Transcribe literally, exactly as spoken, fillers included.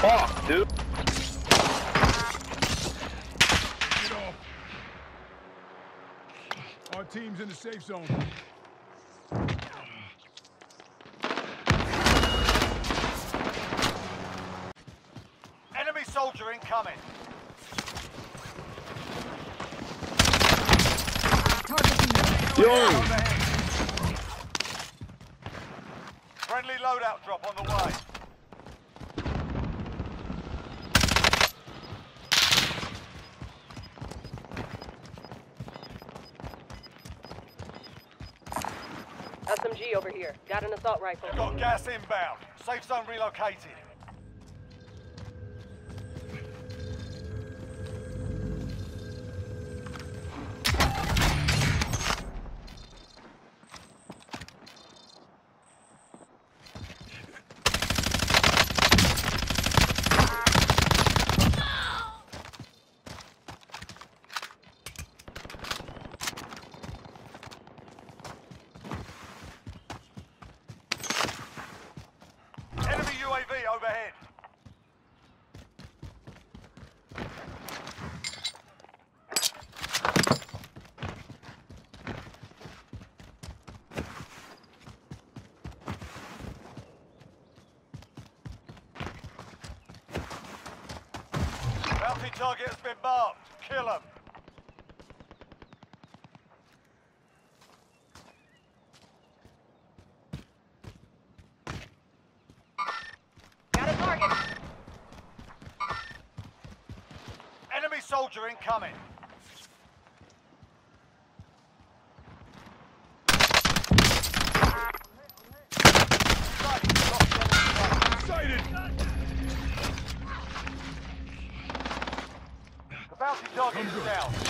Fuck, dude. Get off. Our team's in the safe zone. Enemy soldier incoming. Yo! Friendly loadout drop on the way. S M G over here. Got an assault rifle. Got gas inbound. Safe zone relocated. Enemy U A V overhead. Bounty target has been marked. Kill him. Got a target. Enemy soldier incoming. Sighted! The bounty target is down.